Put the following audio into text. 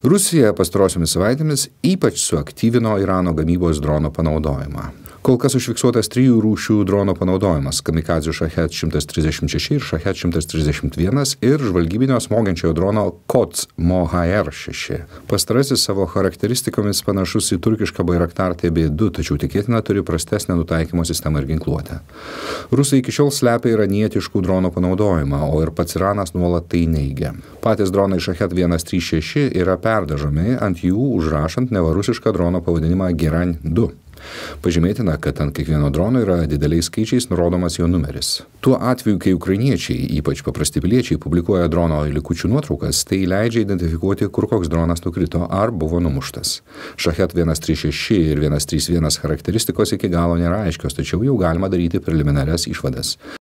Rusija pastarosiomis savaitėmis ypač suaktyvino Irano gamybos drono panaudojimą. Kol kas užfiksuotas 3 rūšių drono panaudojimas – kamikadzių Shahed 136 ir Shahed 131 ir žvalgybinio smogiančiojo drono Kots Mohair-6. Pastarasis savo charakteristikomis panašus į turkišką Bayraktar TB2, tačiau tikėtina turi prastesnę nutaikymo sistemą ir ginkluotę. Rusai iki šiol slepia iranietiškų dronų panaudojimą, o ir pats Iranas nuolat tai neigia. Patys dronai Shahed 136 yra perdažomi, ant jų užrašant neva rusišką drono pavadinimą Geran 2. Pažymėtina, kad ant kiekvieno drono yra dideliais skaičiais nurodomas jo numeris. Tuo atveju, kai ukrainiečiai, ypač paprasti piliečiai, publikuoja drono likučių nuotraukas, tai leidžia identifikuoti, kur koks dronas nukrito ar buvo numuštas. Shahed 136 ir 131 charakteristikos iki galo nėra aiškios, tačiau jau galima daryti preliminarias išvadas.